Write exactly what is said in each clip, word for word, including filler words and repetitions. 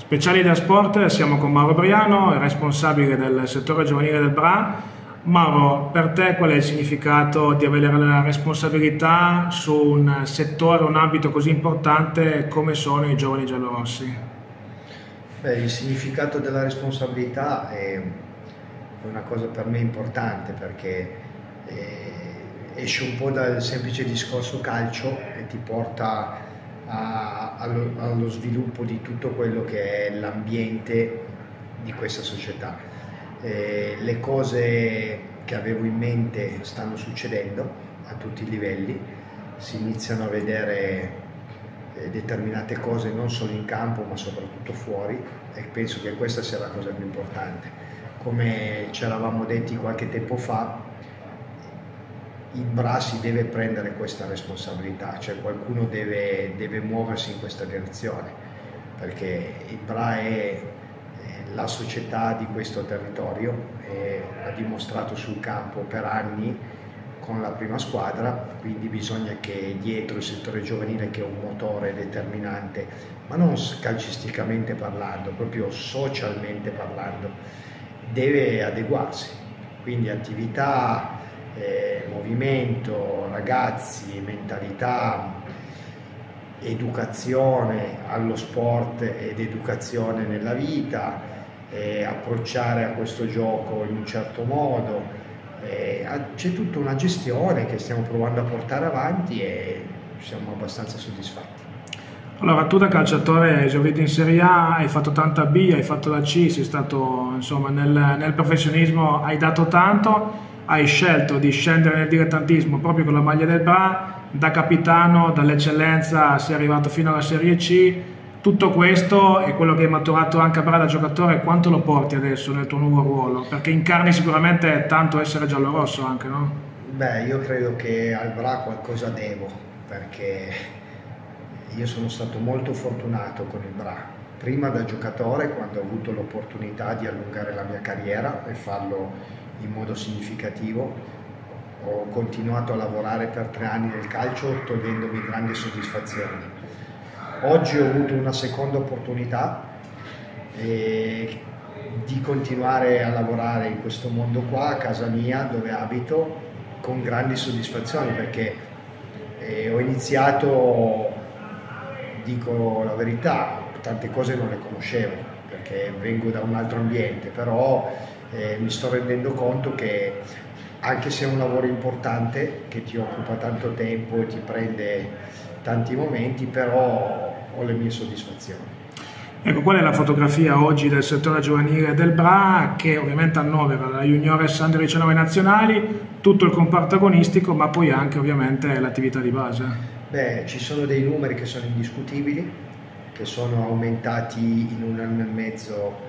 Speciali da Sport, siamo con Mauro Briano, responsabile del settore giovanile del B R A. Mauro, per te qual è il significato di avere la responsabilità su un settore, un ambito così importante come sono i giovani giallorossi? Beh, il significato della responsabilità è una cosa per me importante, perché eh, esce un po' dal semplice discorso calcio e ti porta a, allo, allo sviluppo di tutto quello che è l'ambiente di questa società. Eh, le cose che avevo in mente stanno succedendo a tutti i livelli, si iniziano a vedere eh, determinate cose non solo in campo ma soprattutto fuori, e penso che questa sia la cosa più importante. Come ci eravamo detti qualche tempo fa, il B R A si deve prendere questa responsabilità, cioè qualcuno deve, deve muoversi in questa direzione, perché il B R A è la società di questo territorio e ha dimostrato sul campo per anni con la prima squadra, quindi bisogna che dietro il settore giovanile, che è un motore determinante, ma non calcisticamente parlando, proprio socialmente parlando, deve adeguarsi. Quindi attività, eh, movimento, ragazzi, mentalità, educazione allo sport ed educazione nella vita, eh, approcciare a questo gioco in un certo modo, eh, c'è tutta una gestione che stiamo provando a portare avanti e siamo abbastanza soddisfatti. Allora, tu da calciatore hai esordito in Serie A, hai fatto tanta B, hai fatto la C, sei stato insomma nel, nel professionismo, hai dato tanto, hai scelto di scendere nel dilettantismo proprio con la maglia del B R A, da capitano, dall'eccellenza sei arrivato fino alla Serie C. Tutto questo e quello che hai maturato anche a B R A da giocatore, quanto lo porti adesso nel tuo nuovo ruolo? Perché incarni sicuramente tanto essere giallorosso anche, no? Beh, io credo che al B R A qualcosa devo, perché io sono stato molto fortunato con il B R A. Prima da giocatore, quando ho avuto l'opportunità di allungare la mia carriera e farlo in modo significativo, ho continuato a lavorare per tre anni nel calcio togliendomi grandi soddisfazioni. Oggi ho avuto una seconda opportunità eh, di continuare a lavorare in questo mondo qua, a casa mia, dove abito, con grandi soddisfazioni, perché eh, ho iniziato, dico la verità, tante cose non le conoscevo, perché vengo da un altro ambiente, però eh, mi sto rendendo conto che anche se è un lavoro importante, che ti occupa tanto tempo e ti prende tanti momenti, però ho le mie soddisfazioni. Ecco, qual è la fotografia oggi del settore giovanile del B R A, che ovviamente annovera la Juniores under diciannove nazionali, tutto il comparto agonistico, ma poi anche ovviamente l'attività di base? Beh, ci sono dei numeri che sono indiscutibili, che sono aumentati in un anno e mezzo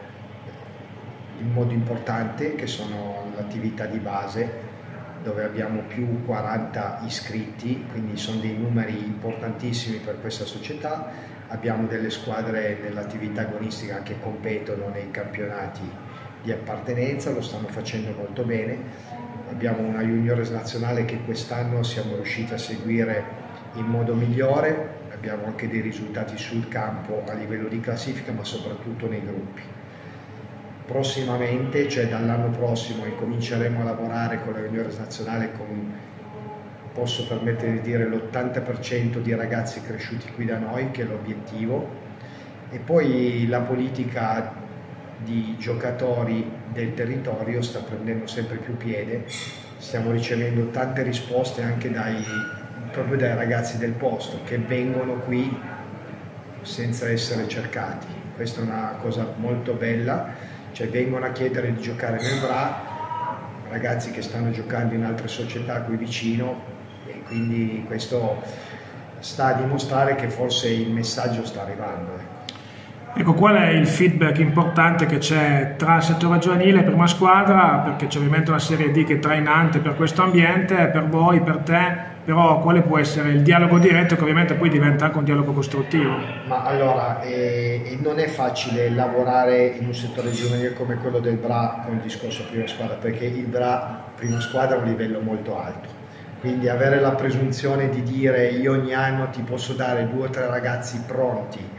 in modo importante, che sono l'attività di base, dove abbiamo più quaranta iscritti, quindi sono dei numeri importantissimi per questa società. Abbiamo delle squadre nell'attività agonistica che competono nei campionati di appartenenza, lo stanno facendo molto bene. Abbiamo una juniores nazionale che quest'anno siamo riusciti a seguire in modo migliore, abbiamo anche dei risultati sul campo a livello di classifica, ma soprattutto nei gruppi. Prossimamente, cioè dall'anno prossimo, incominceremo a lavorare con la juniores nazionale con, posso permettere di dire, l'ottanta per cento di ragazzi cresciuti qui da noi, che è l'obiettivo, e poi la politica di giocatori del territorio sta prendendo sempre più piede, stiamo ricevendo tante risposte anche dai, proprio dai ragazzi del posto, che vengono qui senza essere cercati. Questa è una cosa molto bella. Cioè vengono a chiedere di giocare nel B R A ragazzi che stanno giocando in altre società qui vicino, e quindi questo sta a dimostrare che forse il messaggio sta arrivando. Ecco, qual è il feedback importante che c'è tra il settore giovanile e prima squadra? Perché c'è ovviamente una Serie D che è trainante per questo ambiente, per voi, per te, però quale può essere il dialogo diretto, che ovviamente poi diventa anche un dialogo costruttivo? Ma allora, eh, non è facile lavorare in un settore giovanile come quello del B R A con il discorso prima squadra, perché il B R A prima squadra ha un livello molto alto, quindi avere la presunzione di dire io ogni anno ti posso dare due o tre ragazzi pronti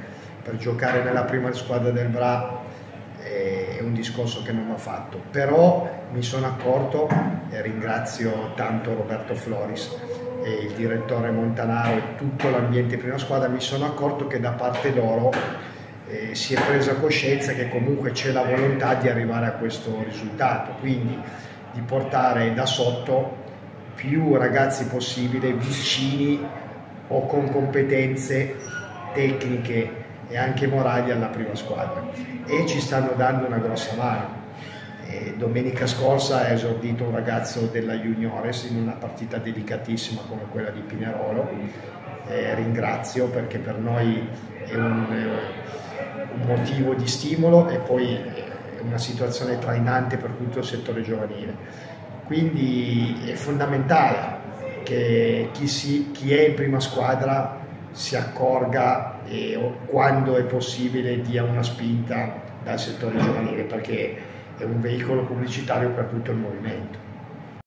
per giocare nella prima squadra del V R A è un discorso che non ho fatto, però mi sono accorto, e ringrazio tanto Roberto Floris e il direttore Montanaro e tutto l'ambiente prima squadra, mi sono accorto che da parte loro eh, si è presa coscienza che comunque c'è la volontà di arrivare a questo risultato, quindi di portare da sotto più ragazzi possibile vicini o con competenze tecniche e anche morali alla prima squadra, e ci stanno dando una grossa mano. E domenica scorsa è esordito un ragazzo della Juniores in una partita delicatissima come quella di Pinerolo, e ringrazio perché per noi è un, un motivo di stimolo e poi è una situazione trainante per tutto il settore giovanile, quindi è fondamentale che chi, si, chi è in prima squadra si accorga e quando è possibile dia una spinta dal settore giovanile, perché è un veicolo pubblicitario per tutto il movimento.